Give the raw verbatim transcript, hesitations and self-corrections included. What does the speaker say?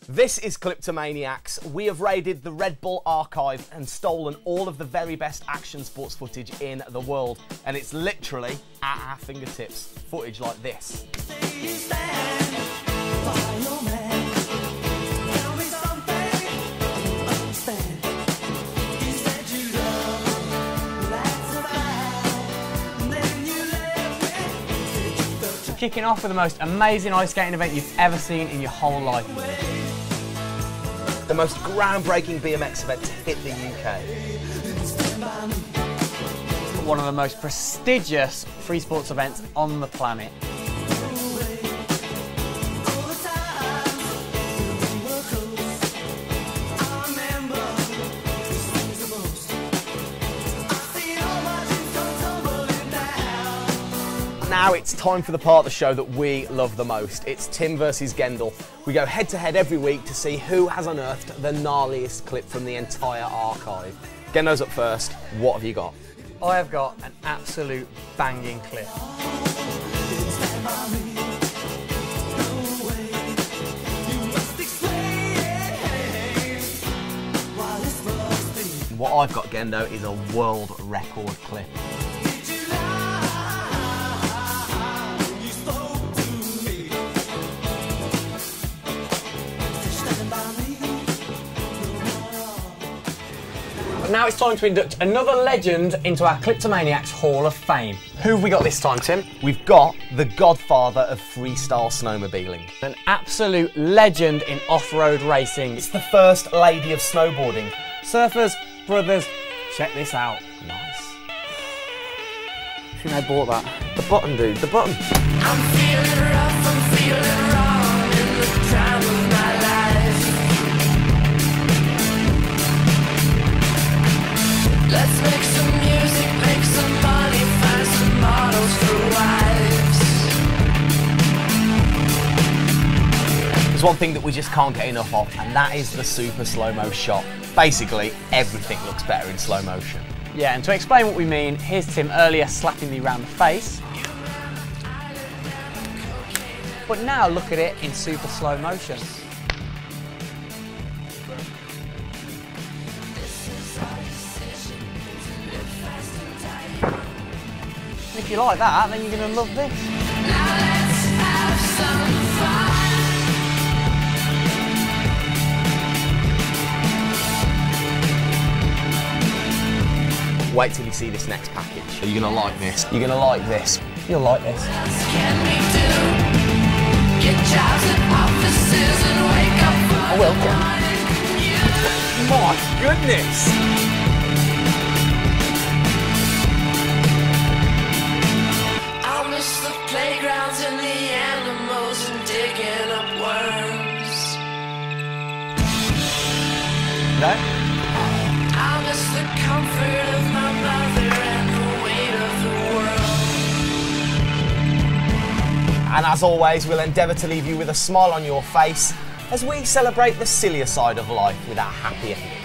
This is Cliptomaniacs. We have raided the Red Bull archive and stolen all of the very best action sports footage in the world. And it's literally at our fingertips. Footage like this. Kicking off with the most amazing ice skating event you've ever seen in your whole life. The most groundbreaking B M X event to hit the U K. One of the most prestigious free sports events on the planet. Now it's time for the part of the show that we love the most. It's Tim versus Gendel. We go head to head every week to see who has unearthed the gnarliest clip from the entire archive. Gendo's up first. What have you got? I have got an absolute banging clip. What I've got, Gendo, is a world record clip. Now it's time to induct another legend into our Cliptomaniacs Hall of Fame. Who have we got this time, Tim? We've got the godfather of freestyle snowmobiling. An absolute legend in off-road racing. It's the first lady of snowboarding. Surfers, brothers, check this out. Nice. I think they bought that. The button, dude, the button. I'm feeling rough, I'm feeling wrong in the time of my life. Let's make some music, make some money, find some models for wives. There's one thing that we just can't get enough of, and that is the super slow-mo shot. Basically, everything looks better in slow motion. Yeah, and to explain what we mean, here's Tim earlier slapping me round the face. But now look at it in super slow motion. If you like that, then you're going to love this. Now let's have some fun. Wait till you see this next package. Are you going to like this? You're going to like this. You'll like this. What can we do? Get jobs at offices and wake up for I will, Tim. My goodness! I'll miss the playgrounds and the animals and digging up worms. No? I'll miss the comfort of my mother and the weight of the world. And as always, we'll endeavour to leave you with a smile on your face as we celebrate the sillier side of life with our happy ending.